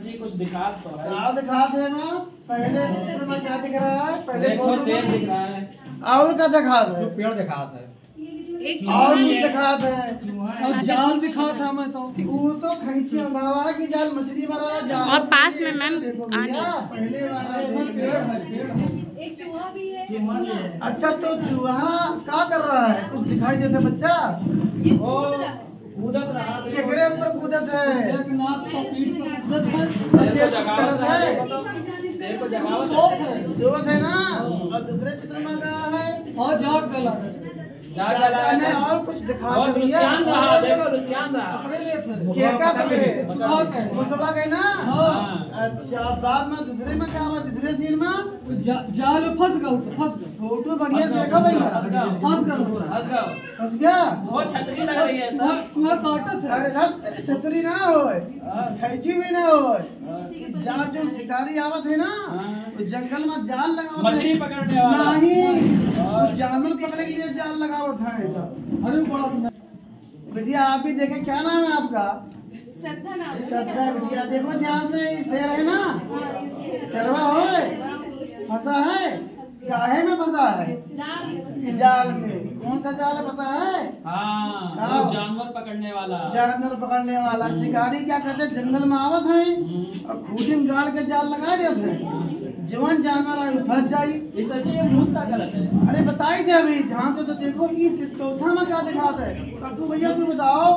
जी कुछ दिखा तो है। क्या दिखा दे ना? पहले सूत्र में क्या दिख रहा है? पहले देखो शेर दिख रहा है और क्या दिखा दे? पेड़ दिखा था और कुछ दिखा दे? और जाल दिखा था मैं तो वो तो खैंची वाला की जाल, मछली वाला जाल। और पास में मैम देखो भैया, पहले वाला एक चूहा भी है। अच्छा तो चूहा क्या कर रहा है? कुछ दिखाई देता बच्चा? वो कूदत रहा केकरे ऊपर कूदत है? एक नाक तो पीठ पर कूदत है। शेर को जगावत है। शेर को जगावत सोच है जोत है ना? और दूसरे चित्र में क्या है? और जाग गला ने और कुछ दिखा और दे रुसियान रहा, देखो रुसियान रहा। पकड़े लिए थे क्या पकड़े? चूहा के मुसबा गए ना? हाँ। अच्छा बाद में दूसरे में क्या हुआ? दूसरे सीन में जाल में फंस गया उसे फंस गया फोटो बढ़िया देखो भैया। फंस गया पूरा हंस गया। फंस गया? वो छतरी लग रही है सर। चूहा काटा था अरे सर छतरी ना होए, खैची भी ना होए। कि जाल जो शिकारी आवत है ना, तो जंगल में जाल लगावत है। मछली पकड़ने वाला नहीं, वो जानवर पकड़ने के लिए जाल लगावत है। अरे बड़ा सुना भैया आप भी देखें, क्या नाम है आपका? श्रद्धा नाम है। श्रद्धा। भैया देखो ध्यान से, शेर है ना? शेरवा होए फंसा है, काहे में फंसा है? जाल में। कौन सा जाल है पता है? हाँ वो जानवर पकड़ने वाला। जानवर पकड़ने वाला। शिकारी क्या करते हैं? जंगल में आवत है और खूटी में गाड़ के जाल लगा देते हैं। जवान जानवर आई फंस जाई। इस ये मुस्ता गलत है। अरे बताई दे अभी ध्यान से तो देखो। इस चौथा में क्या दिखाते है? तू भैया तू बताओ।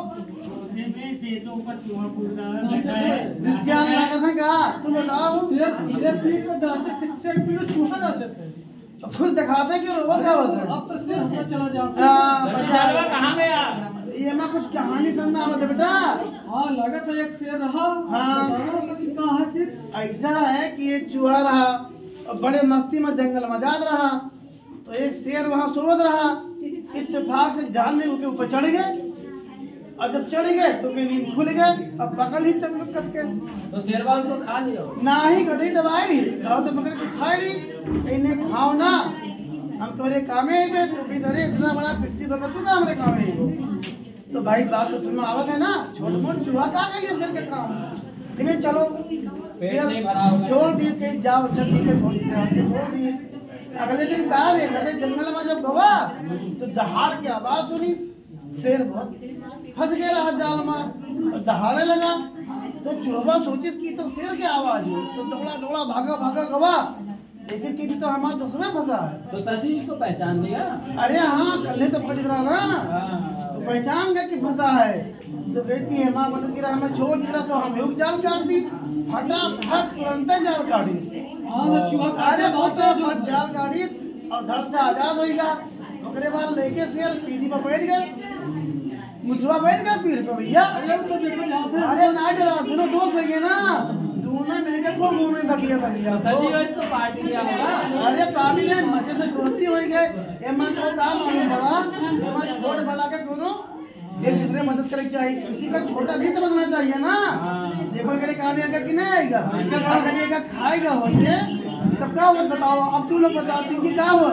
लागत है क्या? तू बताओ। शेर पीठ में नाचे थे, शेर पीठ में चूहा नाचे थे। खुद दिखाते कि रोबोट क्या होता है? अब तो शेर से चला जाता है। जानवर कहाँ गया? ये मैं कुछ कहानी सुनना आवत है बेटा। हाँ लगा था एक शेर रहा। हाँ। कहा है फिर ऐसा है कि एक चूहा रहा और बड़े मस्ती में जंगल में जात रहा, तो एक शेर वहाँ सोवत रहा। इत्तेफाक से जाल में उसके ऊपर चढ़ गए और जब चढ़ गए तो नींद खुल गए और पकड़ ही सब लोग कस के। तो शेरवा उसको खा लिया। ना ही कटी दबाए नहीं और तो पकड़ के खाए नहीं। इन्हें खाओ ना, हम तुम्हारे कामे ही में, तू इधर इतना बड़ा पिस्ती बकत तू हमारे कामे ही हो। तो भाई बात तो सुनना आवत है ना? छोट मोट चूहा का के लिए शेर के काम। लेकिन चलो नहीं भरा होगा। छोड़ दिए कहीं जाओ, चल ठीक है छोड़ दिए। अगले दिन कहा रे लगे जंगल में जब गवा तो दहाड़ की आवाज सुनी। शेर बहुत फंस गया रहा जाल में और दहाड़े लगा। तो चूहा सोचे की तो शेर की आवाज है, तो दौड़ा दौड़ा भागा भागा गवा, लेकिन कि तो हमारा दुश्मन फंसा है। तो सर जी इसको पहचान लिया? अरे हाँ कल तो पकड़ रहा ना, तो पहचान गया कि फंसा है। तो कहती है माँ मतलब गिरा हमें छोड़ दिया, तो हम लोग जाल काट दी। फटाफट तुरंत जाल काटी। अरे फटाफट जाल काटी और धड़ से आजाद होगा। ओकरे बाद लेके शेर पीढ़ी पर बैठ गए, मुसवा बैठ गया पीढ़ पे भैया। अरे ना डरा, दोनों दोस्त हो गए ना, दोनों मिलकर खूब घूमने लगिया। सर जी इसको पार्टी दिया होगा। अरे पार्टी में मजे से दोस्ती हो गए। एमन तो काम मालूम पड़ा, एमन छोट बड़ा के दोनों एक दूसरे मदद करे चाहिए। किसी का छोटा भी समझना चाहिए ना। देखो अगर काम आएगा कि नहीं आएगा, अगर ये खाएगा हो तब क्या हुआ बताओ? अब तू लोग बताओ कि क्या हुआ?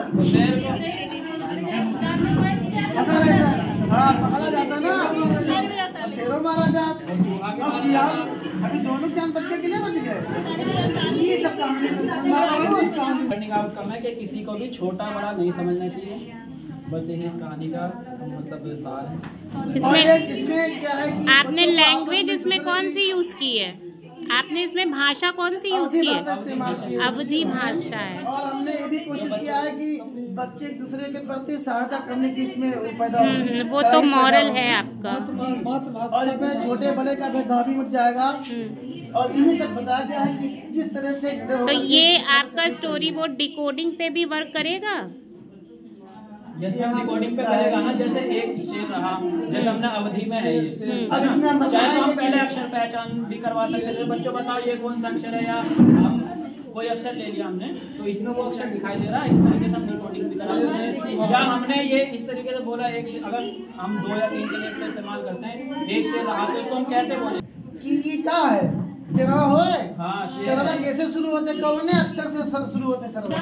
पता रहेगा। हाँ पकड़ा जाता ना, शेरों मारा जाता। अभी दोनों जान बच गए कि नहीं बच गए? ये सब कहानी करने का कम है कि किसी को भी छोटा बड़ा नहीं समझना चाहिए। बस यही इस कहानी का मतलब सार है। इसमें क्या है कि आपने लैंग्वेज इसमें कौन सी यूज की है? आपने इसमें भाषा कौन सी यूज की है? अवधी भाषा है। और हमने ये भी कोशिश किया है कि बच्चे एक दूसरे के प्रति सहायता करने की इसमें पैदा हो। वो तो मॉरल है आपका। और इसमें छोटे बड़े का भेदभाव भी मिट जाएगा। और यही सब बताया गया है कि किस तरह से। तो ये आपका स्टोरी बोर्ड डिकोडिंग पे भी वर्क करेगा? जैसे हम रिकॉर्डिंग पे करेगा ना, जैसे एक शेर रहा, जैसे हमने अवधि में है ये। अब इसमें हम चाहे तो हम पहले अक्षर पहचान भी करवा सकते थे। बच्चों बताओ ये कौन सा अक्षर है, या हम कोई अक्षर ले लिया हमने तो इसमें वो अक्षर दिखाई दे रहा है। इस तरीके से हम रिकॉर्डिंग भी करा सकते हैं। या हमने ये इस तरीके से बोला, एक अगर हम 2 या 3 जगह इसका इस्तेमाल करते हैं, एक शेर रहा तो इसको हम कैसे बोले कि ये क्या है? शेरवा होए। हाँ शेरवा कैसे शुरू होते? कौन अक्षर से शुरू होते? शेरवा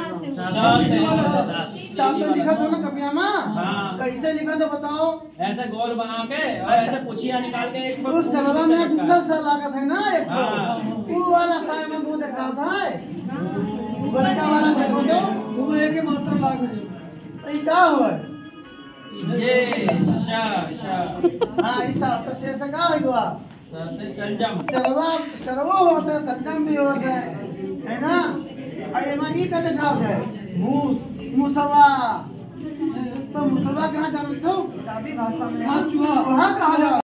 लिखा था ना कपिया में। हाँ। कैसे लिखा तो बताओ? ऐसे गोल बना के और ऐसे पुछिया निकाल के एक उस शेरवा में दूसरा सा लागत है ना एक। वो वाला तो वो एक मात्रा लाग है तो ये क्या हुआ ये शा हाँ ऐसा तो शेष का हुआ से संजम सर्वो होता है संजम भी होता है ना। अरे माँ ये कहते खाओ है मुसवा तो मुसवा कहाँ जानते हो किताबी भाषा में हाँ, चूहा। कहा जाता